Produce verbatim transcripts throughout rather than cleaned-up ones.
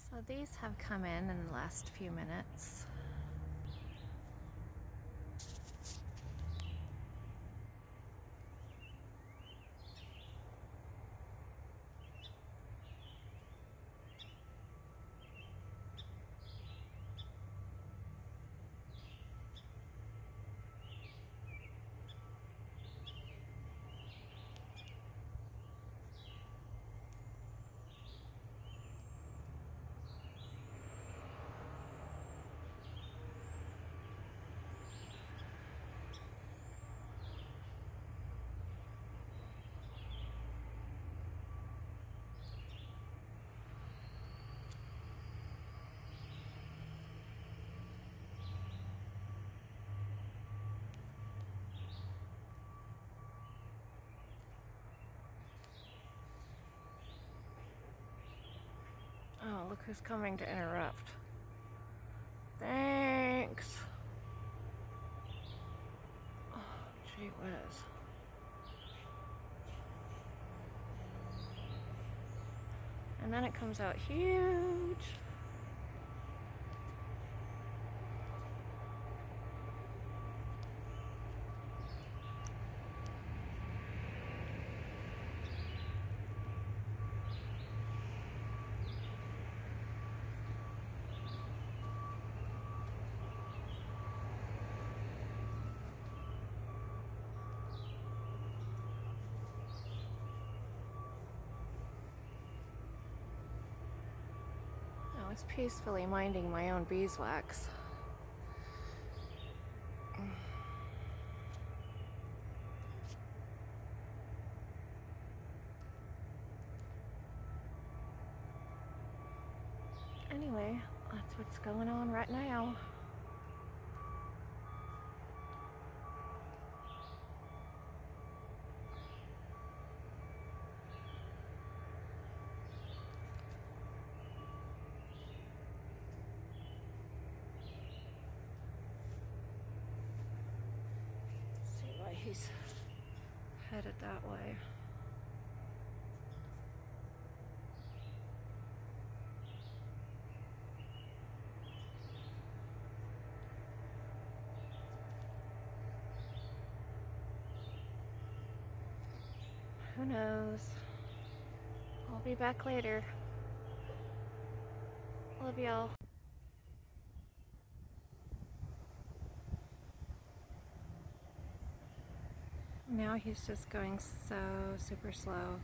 So these have come in in the last few minutes. Oh, look who's coming to interrupt. Thanks. Oh, gee whiz. And then it comes out huge. I was peacefully minding my own beeswax. Anyway, that's what's going on right now. See why he's headed that way. Who knows? I'll be back later. Love y'all. Now he's just going so super slow.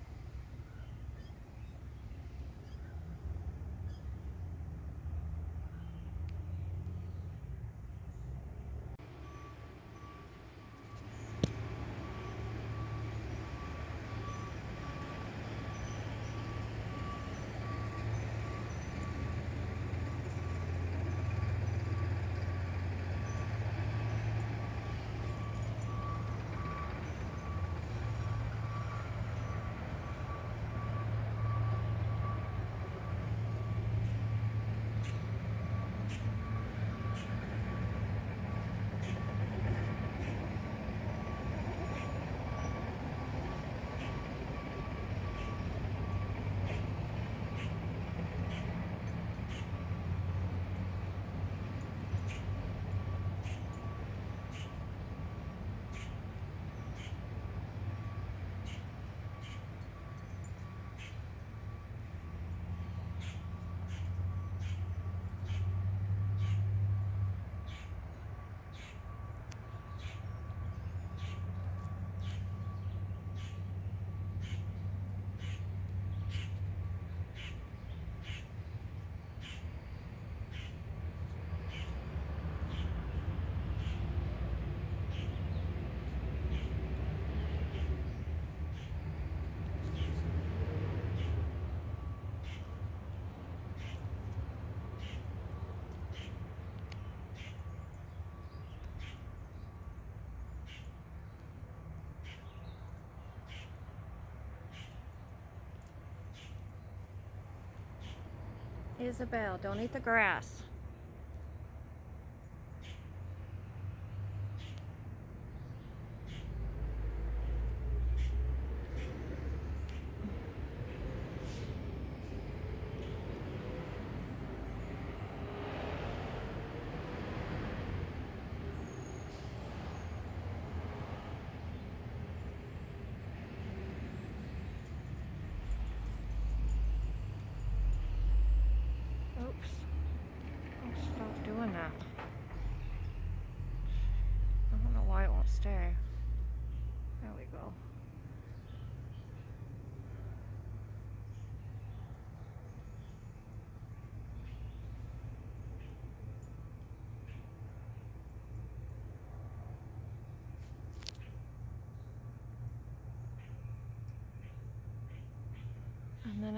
Isabel, don't eat the grass.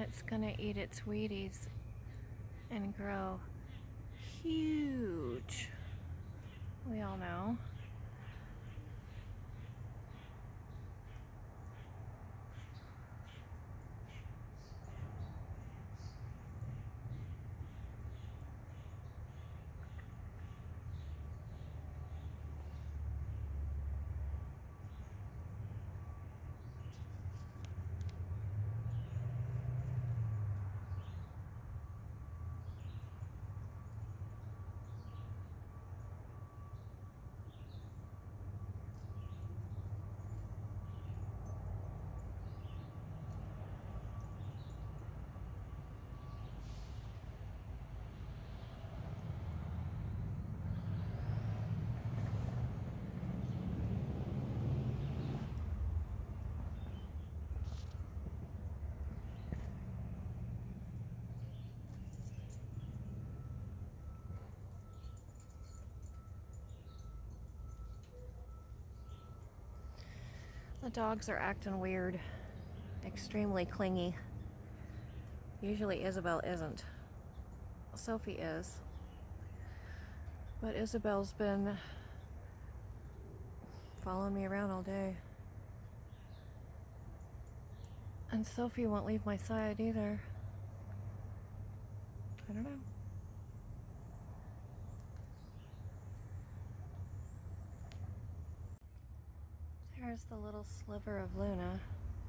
it's gonna eat its Wheaties and grow huge. We all know. The dogs are acting weird, extremely clingy. Usually Isabel isn't. Sophie is. But Isabel's been following me around all day. And Sophie won't leave my side either. I don't know. There's the little sliver of Luna.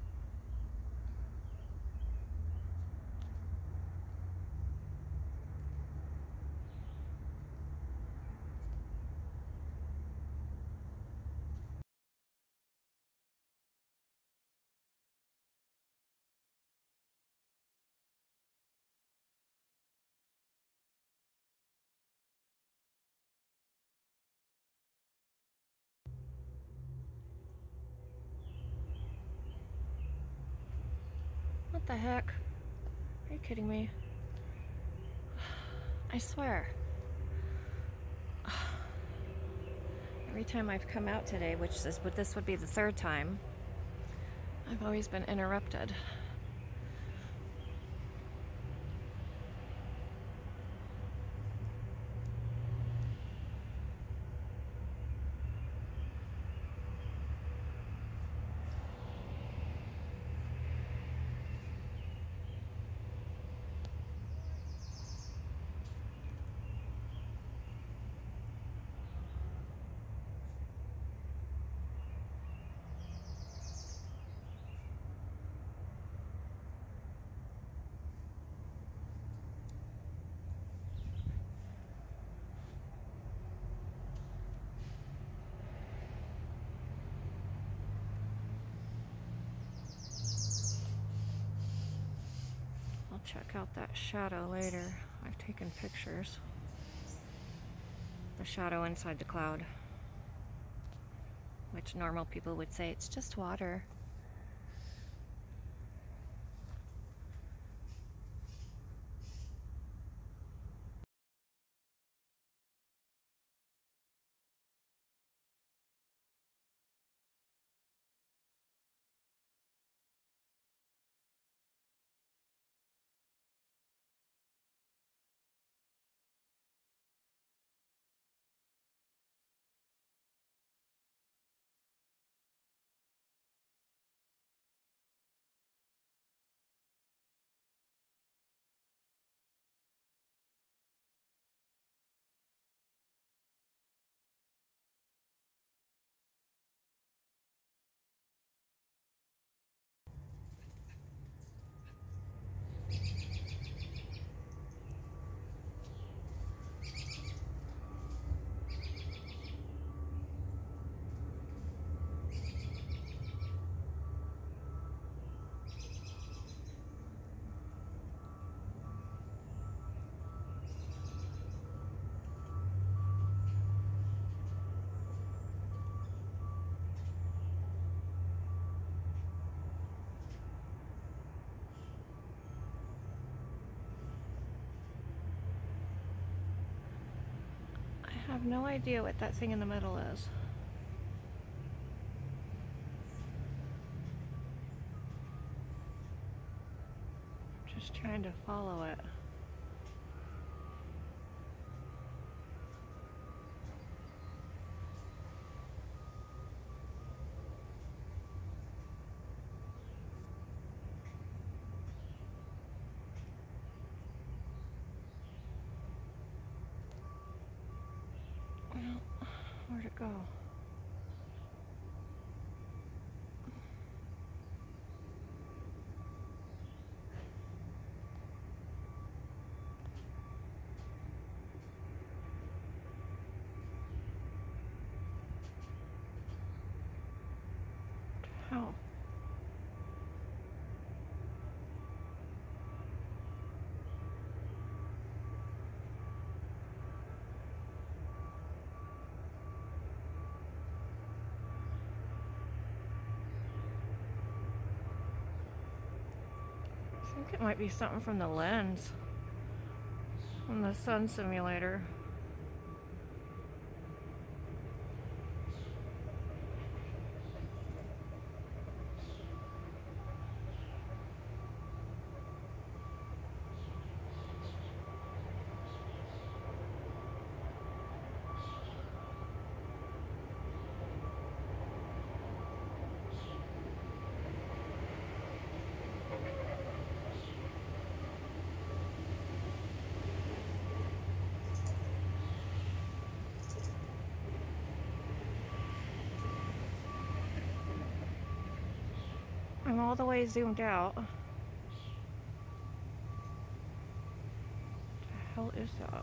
What the heck? Are you kidding me? I swear. Every time I've come out today, which this, but this would be the third time, I've always been interrupted. I'll check out that shadow later. I've taken pictures. The shadow inside the cloud. Which normal people would say it's just water. I have no idea what that thing in the middle is. Just trying to follow it. Well, where'd it go? How? I think it might be something from the lens from the sun simulator. I'm all the way zoomed out. What the hell is that?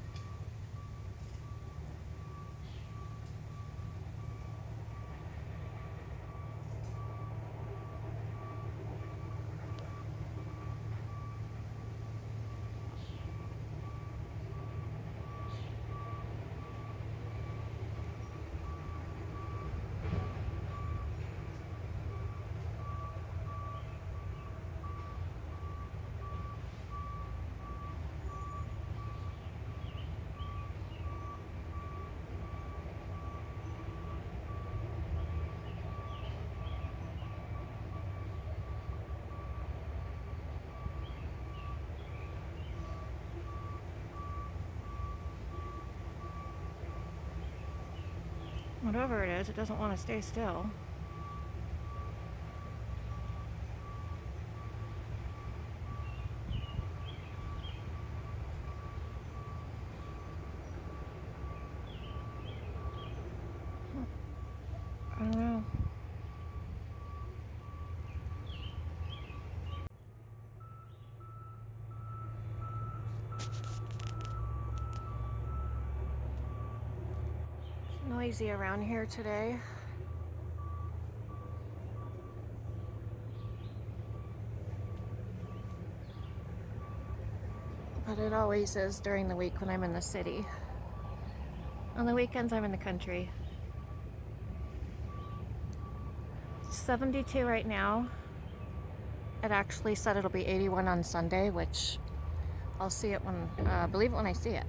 Whatever it is, it doesn't want to stay still. I don't know. It's noisy around here today. But it always is during the week when I'm in the city. On the weekends, I'm in the country. seventy-two right now. It actually said it'll be eighty-one on Sunday, which I'll see it when, uh, believe it when I see it.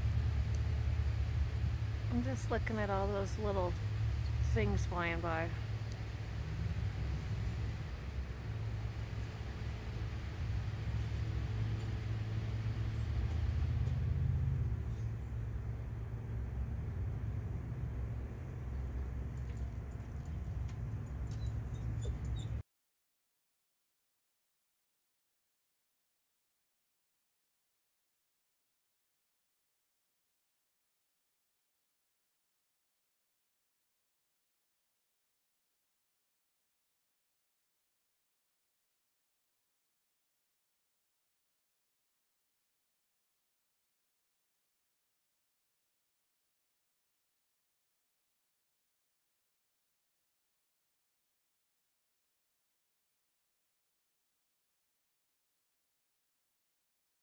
I'm just looking at all those little things flying by.